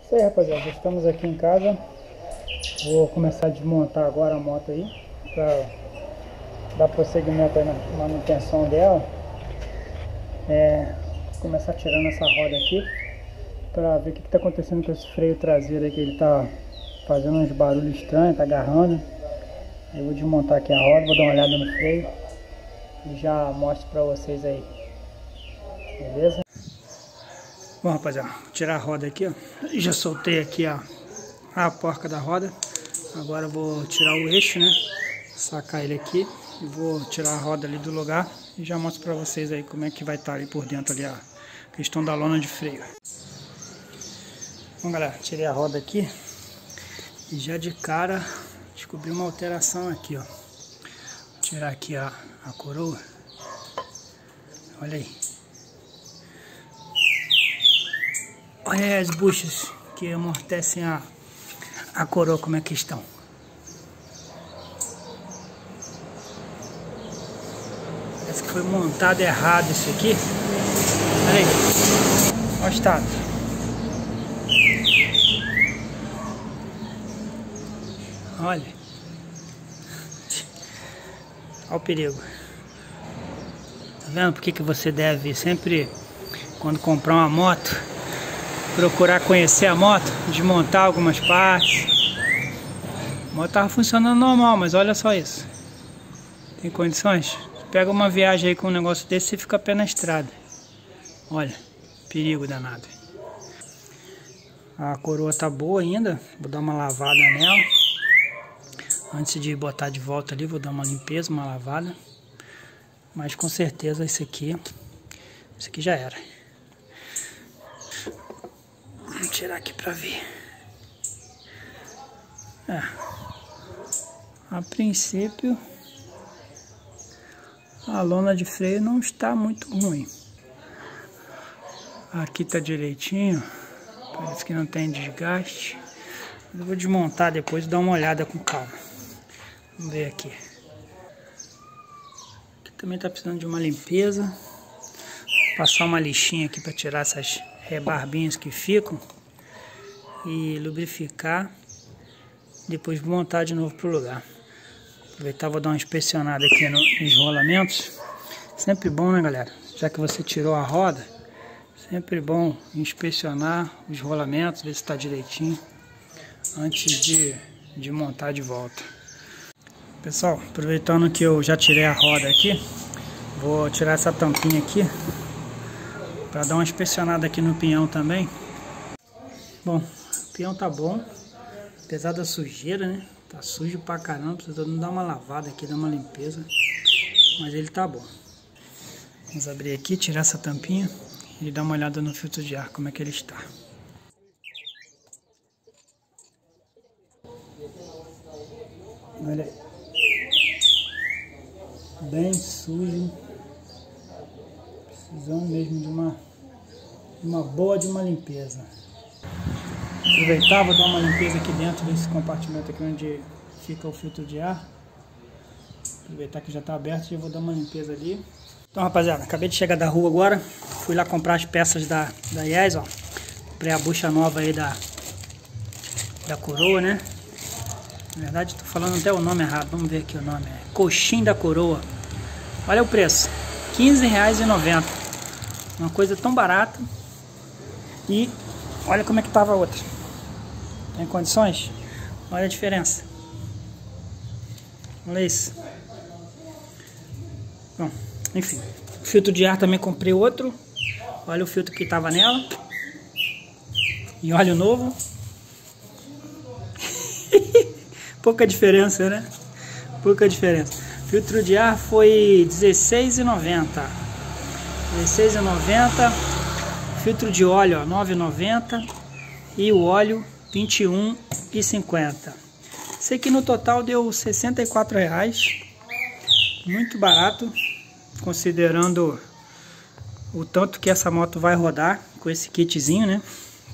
Isso aí, rapaziada, já estamos aqui em casa. Vou começar a desmontar agora a moto aí para dar prosseguimento aí na manutenção dela. Começar tirando essa roda aqui para ver o que está acontecendo com esse freio traseiro aí, que ele tá fazendo uns barulhos estranhos, tá agarrando. Eu vou desmontar aqui a roda, vou dar uma olhada no freio e já mostro para vocês aí, beleza? Bom, rapaziada, vou tirar a roda aqui, ó. Já soltei aqui a porca da roda. Agora eu vou tirar o eixo, né? Sacar ele aqui e vou tirar a roda ali do lugar e já mostro pra vocês aí como é que vai estar ali por dentro ali a questão da lona de freio. Bom, galera, tirei a roda aqui e já de cara descobri uma alteração aqui, ó. Vou tirar aqui a coroa. Olha aí. Olha aí as buchas que amortecem a coroa, como é que estão. Parece que foi montado errado isso aqui. Olha aí. Olha o estado. Olha. Olha o perigo. Tá vendo por que você deve sempre, quando comprar uma moto, procurar conhecer a moto, desmontar algumas partes. A moto estava funcionando normal, mas olha só isso. Tem condições? Pega uma viagem aí com um negócio desse e fica a pé na estrada. Olha, perigo danado. A coroa tá boa ainda, vou dar uma lavada nela. Antes de botar de volta ali, vou dar uma limpeza, uma lavada. Mas com certeza isso aqui já era. Vamos tirar aqui pra ver. A princípio a lona de freio não está muito ruim. Aqui tá direitinho. Parece que não tem desgaste. Eu vou desmontar depois e dar uma olhada com calma. Vamos ver aqui. Aqui também tá precisando de uma limpeza. Vou passar uma lixinha aqui para tirar essas rebarbinhas que ficam e lubrificar, depois montar de novo pro lugar. Aproveitar, vou dar uma inspecionada aqui nos rolamentos. Sempre bom, né, galera? Já que você tirou a roda, sempre bom inspecionar os rolamentos, ver se está direitinho antes de montar de volta. Pessoal, aproveitando que eu já tirei a roda aqui, vou tirar essa tampinha aqui para dar uma inspecionada aqui no pinhão também. Bom, o pinhão tá bom, apesar da sujeira, né? Tá sujo pra caramba, precisando dar uma lavada aqui, dar uma limpeza. Mas ele tá bom. Vamos abrir aqui, tirar essa tampinha e dar uma olhada no filtro de ar, como é que ele está. Olha aí. Bem sujo. Precisamos mesmo de uma limpeza. Aproveitar, vou dar uma limpeza aqui dentro desse compartimento aqui onde fica o filtro de ar. Aproveitar que já está aberto e eu vou dar uma limpeza ali. Então, rapaziada, acabei de chegar da rua agora. Fui lá comprar as peças da Yes, ó. Comprei a bucha nova aí da coroa, né? Na verdade, estou falando até o nome errado. Vamos ver aqui o nome. É coxim da coroa. Olha o preço. R$15,90. Uma coisa tão barata. E olha como é que tava a outra. Tem condições? Olha a diferença. Olha isso. Bom, enfim. Filtro de ar também comprei outro. Olha o filtro que tava nela. E olha o novo. Pouca diferença, né? Pouca diferença. Filtro de ar foi R$16,90. R$16,90. Filtro de óleo, ó, R$9,90. E o óleo, R$21,50. Esse aqui no total deu R$64. Muito barato, considerando o tanto que essa moto vai rodar com esse kitzinho, né?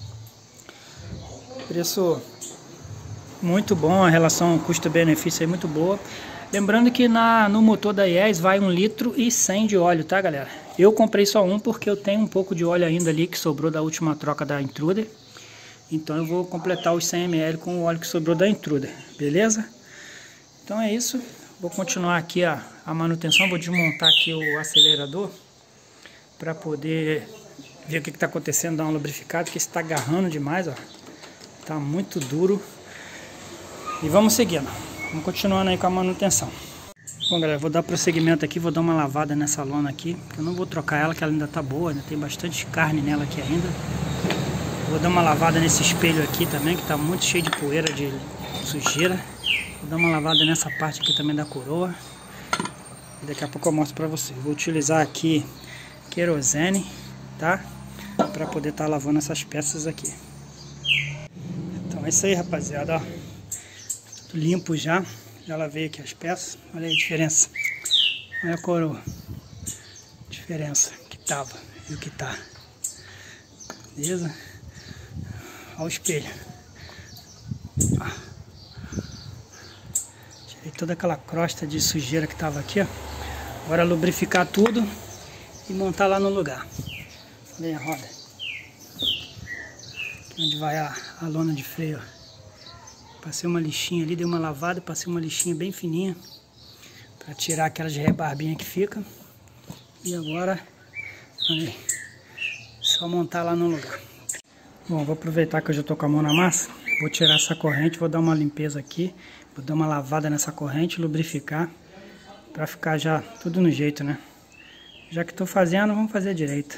Preço muito bom, a relação custo-benefício é muito boa. Lembrando que no motor da Yes vai 1,1 litro de óleo, tá, galera? Eu comprei só um porque eu tenho um pouco de óleo ainda ali que sobrou da última troca da Intruder. Então eu vou completar os 100 ml com o óleo que sobrou da Intruder, beleza? Então é isso. Vou continuar aqui a manutenção. Vou desmontar aqui o acelerador para poder ver o que está acontecendo, dar uma lubrificada, porque está agarrando demais, ó. Tá muito duro. E vamos seguindo. Vamos continuando aí com a manutenção. Bom, galera, vou dar prosseguimento aqui, vou dar uma lavada nessa lona aqui. Eu não vou trocar ela, que ela ainda tá boa, ainda tem bastante carne nela aqui ainda. Vou dar uma lavada nesse espelho aqui também, que tá muito cheio de poeira, de sujeira. Vou dar uma lavada nessa parte aqui também da coroa. E daqui a pouco eu mostro pra vocês. Vou utilizar aqui querosene, tá? Pra poder estar lavando essas peças aqui. Então é isso aí, rapaziada, ó. Tudo limpo já. Já lavei aqui as peças. Olha aí a diferença. Olha a coroa. Diferença que tava e o que tá. Beleza? Olha o espelho. Tirei toda aquela crosta de sujeira que tava aqui, ó. Agora lubrificar tudo e montar lá no lugar. Olha aí a roda. Aqui onde vai a lona de freio, ó. Passei uma lixinha ali, dei uma lavada, passei uma lixinha bem fininha para tirar aquelas rebarbinhas que fica. E agora, olha aí, só montar lá no lugar. Bom, vou aproveitar que eu já tô com a mão na massa, vou tirar essa corrente, vou dar uma limpeza aqui, vou dar uma lavada nessa corrente, lubrificar, para ficar já tudo no jeito, né? Já que tô fazendo, vamos fazer direito.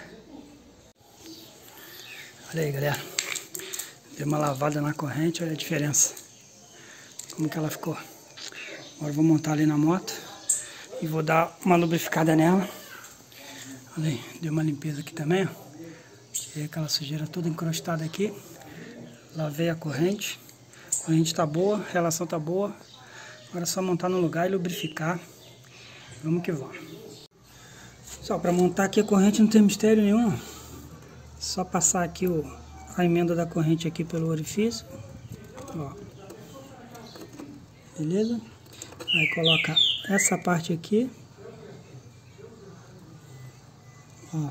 Olha aí, galera. Dei uma lavada na corrente, olha a diferença. Como que ela ficou. Agora eu vou montar ali na moto e vou dar uma lubrificada nela. Olha aí, dei uma limpeza aqui também, ó. Tirei aquela sujeira toda encrostada aqui. Lavei a corrente. A corrente tá boa, a relação tá boa. Agora é só montar no lugar e lubrificar. Vamos que vamos. Só para montar aqui a corrente não tem mistério nenhum. Só passar aqui a emenda da corrente aqui pelo orifício. Ó. Beleza? Aí coloca essa parte aqui. Ó.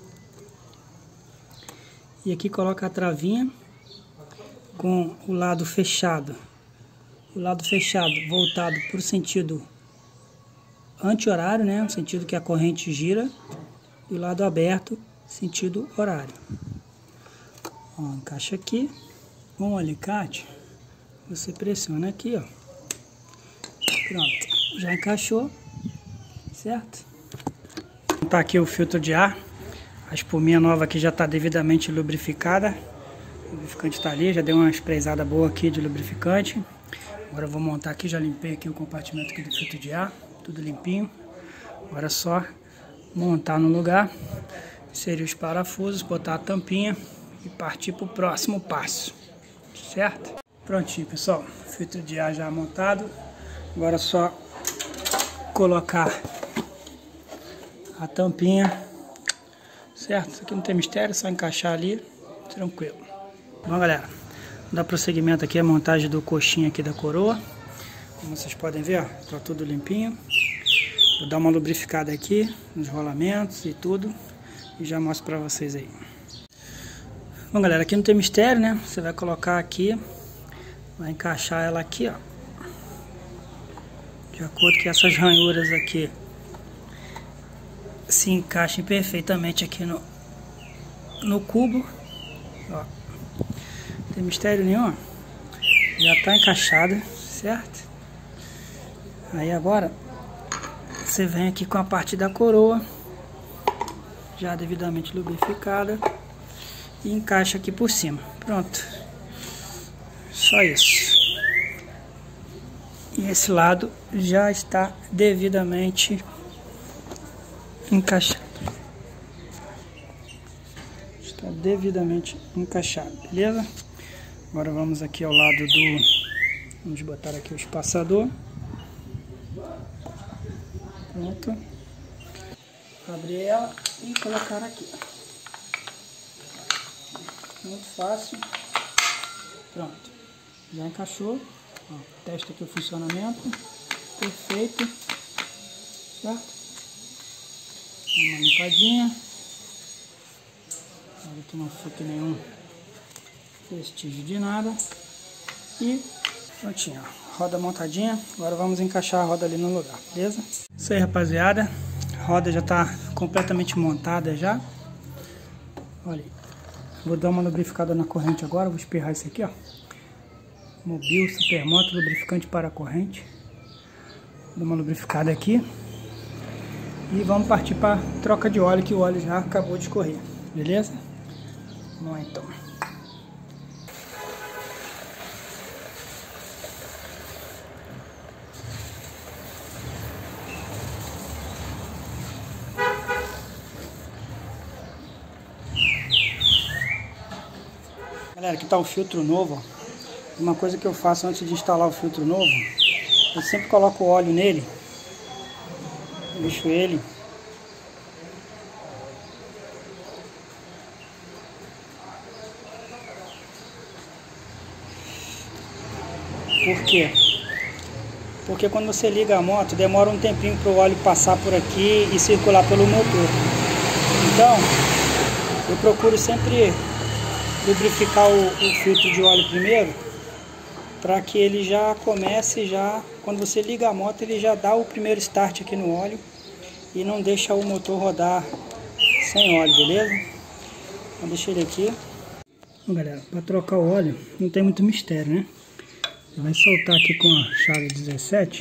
E aqui coloca a travinha com o lado fechado. O lado fechado voltado para o sentido anti-horário, né? O sentido que a corrente gira. E o lado aberto, sentido horário. Ó, encaixa aqui. Com o alicate, você pressiona aqui, ó. Pronto, já encaixou, certo? Tá aqui o filtro de ar. A espuminha nova aqui já está devidamente lubrificada. O lubrificante está ali, já deu uma sprayzada boa aqui de lubrificante. Agora eu vou montar aqui, já limpei aqui o compartimento aqui do filtro de ar, tudo limpinho. Agora é só montar no lugar, inserir os parafusos, botar a tampinha e partir para o próximo passo, certo? Prontinho, pessoal, filtro de ar já montado. Agora é só colocar a tampinha, certo? Isso aqui não tem mistério, é só encaixar ali, tranquilo. Bom, galera, vou dar prosseguimento aqui a montagem do coxinha aqui da coroa. Como vocês podem ver, ó, tá tudo limpinho. Vou dar uma lubrificada aqui nos rolamentos e tudo e já mostro pra vocês aí. Bom, galera, aqui não tem mistério, né? Você vai colocar aqui, vai encaixar ela aqui, ó. De acordo que essas ranhuras aqui se encaixem perfeitamente aqui no cubo, ó. Não tem mistério nenhum, já está encaixada, certo? Aí agora você vem aqui com a parte da coroa já devidamente lubrificada e encaixa aqui por cima. Pronto, só isso. E esse lado já está devidamente encaixado. Está devidamente encaixado, beleza? Agora vamos aqui ao lado do... Vamos botar aqui o espaçador. Pronto. Abrir ela e colocar aqui. Muito fácil. Pronto. Já encaixou. Ó, testa aqui o funcionamento. Perfeito. Certo? Uma limpadinha. Olha que não fique nenhum vestígio de nada. E prontinho, ó. Roda montadinha. Agora vamos encaixar a roda ali no lugar, beleza? Isso aí, rapaziada. A roda já tá completamente montada já. Olha aí. Vou dar uma lubrificada na corrente agora. Vou espirrar isso aqui, ó. Mobil Supermoto lubrificante para a corrente. Dá uma lubrificada aqui. E vamos partir para troca de óleo, que o óleo já acabou de escorrer, beleza? Vamos lá então. Galera, aqui tá o filtro novo, ó. Uma coisa que eu faço antes de instalar o filtro novo, eu sempre coloco o óleo nele, lixo ele. Por quê? Porque quando você liga a moto, demora um tempinho para o óleo passar por aqui e circular pelo motor. Então, eu procuro sempre lubrificar o filtro de óleo primeiro, para que ele já comece, quando você liga a moto, ele já dá o primeiro start aqui no óleo e não deixa o motor rodar sem óleo, beleza? Então deixa ele aqui. Bom, galera, para trocar o óleo não tem muito mistério, né? Você vai soltar aqui com a chave 17.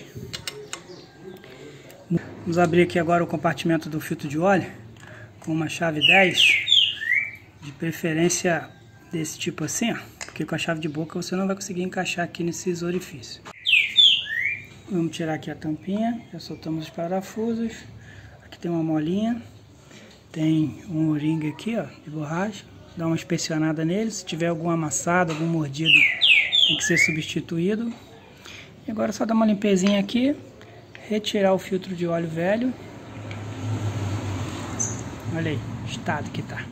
Vamos abrir aqui agora o compartimento do filtro de óleo com uma chave 10, de preferência desse tipo assim, ó, porque com a chave de boca você não vai conseguir encaixar aqui nesses orifícios. Vamos tirar aqui a tampinha, já soltamos os parafusos. Aqui tem uma molinha, tem um o-ring aqui, ó, de borracha. Dá uma inspecionada nele, se tiver algum amassado, algum mordido, tem que ser substituído. E agora é só dar uma limpezinha aqui, retirar o filtro de óleo velho. Olha aí o estado que tá.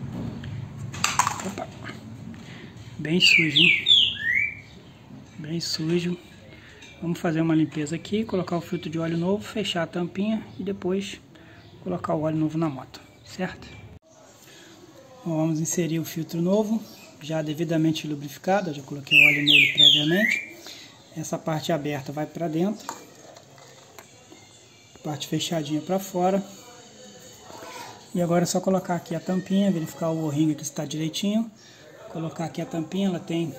Opa. Bem sujo, hein? Bem sujo. Vamos fazer uma limpeza aqui, colocar o filtro de óleo novo, fechar a tampinha e depois colocar o óleo novo na moto, certo? Bom, vamos inserir o filtro novo, já devidamente lubrificado. Eu já coloquei o óleo nele previamente. Essa parte aberta vai para dentro, parte fechadinha para fora. E agora é só colocar aqui a tampinha, verificar o o-ring que está direitinho. Colocar aqui a tampinha, ela tem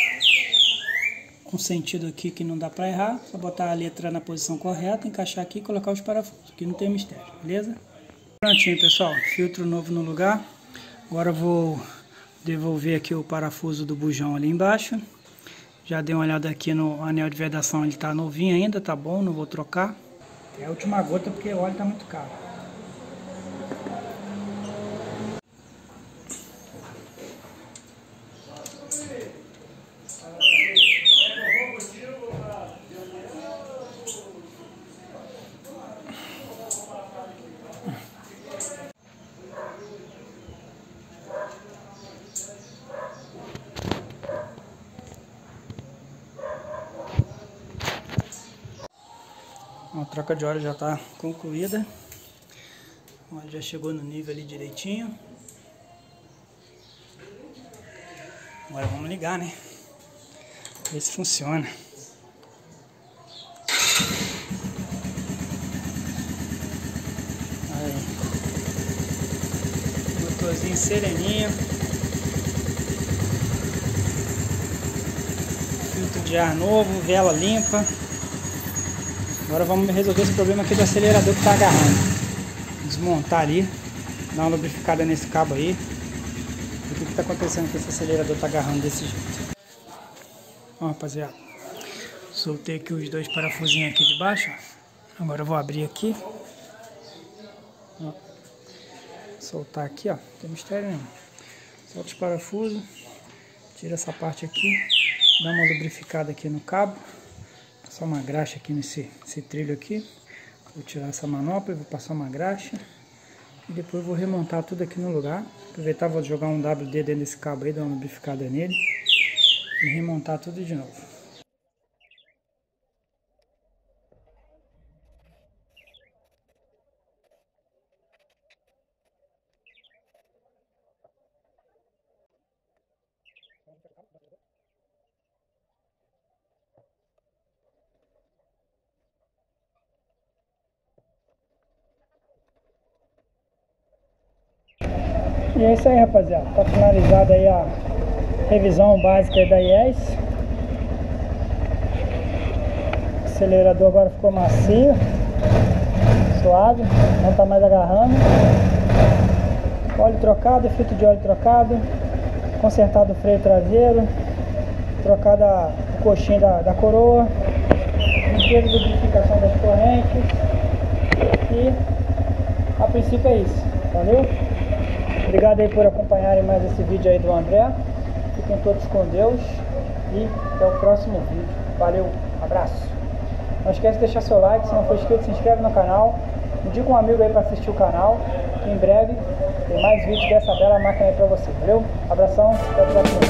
um sentido aqui que não dá para errar. Só botar a letra na posição correta, encaixar aqui e colocar os parafusos. Aqui não tem mistério, beleza? Prontinho, pessoal. Filtro novo no lugar. Agora eu vou devolver aqui o parafuso do bujão ali embaixo. Já dei uma olhada aqui no anel de vedação, ele tá novinho ainda, tá bom, não vou trocar. É a última gota porque o óleo tá muito caro. A troca de óleo já está concluída. O óleo já chegou no nível ali direitinho. Agora vamos ligar, né? Ver se funciona. Aí. Motorzinho sereninho. Filtro de ar novo, vela limpa. Agora vamos resolver esse problema aqui do acelerador que está agarrando. Desmontar ali, dar uma lubrificada nesse cabo aí. O que está acontecendo que esse acelerador está agarrando desse jeito? Ó, rapaziada, soltei aqui os dois parafusinhos aqui de baixo. Agora eu vou abrir aqui. Ó. Soltar aqui, ó. Não tem mistério nenhum. Solta os parafusos. Tira essa parte aqui. Dá uma lubrificada aqui no cabo. Passar uma graxa aqui nesse trilho aqui. Vou tirar essa manopla, vou passar uma graxa. E depois vou remontar tudo aqui no lugar. Aproveitar, vou jogar um WD dentro desse cabo aí, dar uma lubrificada nele. E remontar tudo de novo. E é isso aí, rapaziada. Tá finalizada aí a revisão básica da IES. O acelerador agora ficou macio, suave, não tá mais agarrando. Óleo trocado, filtro de óleo trocado, consertado o freio traseiro, trocada o coxinho da coroa, limpeza e lubrificação das correntes. E a princípio é isso, valeu? Obrigado aí por acompanharem mais esse vídeo aí do André. Fiquem todos com Deus e até o próximo vídeo. Valeu, abraço. Não esquece de deixar seu like, se não for inscrito, se inscreve no canal. Indica um amigo aí para assistir o canal. Que em breve tem mais vídeos dessa bela máquina aí para você, valeu? Abração, até o próximo vídeo.